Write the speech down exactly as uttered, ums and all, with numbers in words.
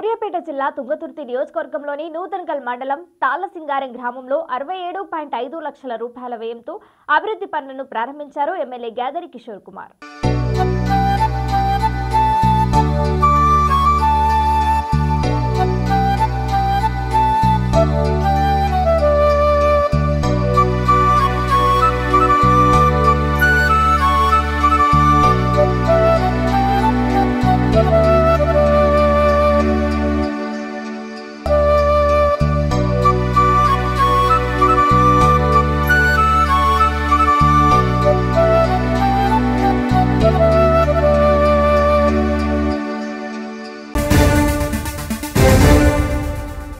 సూర్యాపేట జిల్లా తుంగతుర్తి నియోజకవర్గంలోని నూతన్కల్ మండలం తాళ్లసింగారం గ్రామంలో అరవై ఏడు పాయింట్ ఐదు లక్షల రూపాయల వ్యయంతో అభివృద్ధి పనులను ప్రారంభించారు ఎమ్మెల్యే గ్యాదరి కిషోర్ కుమార్.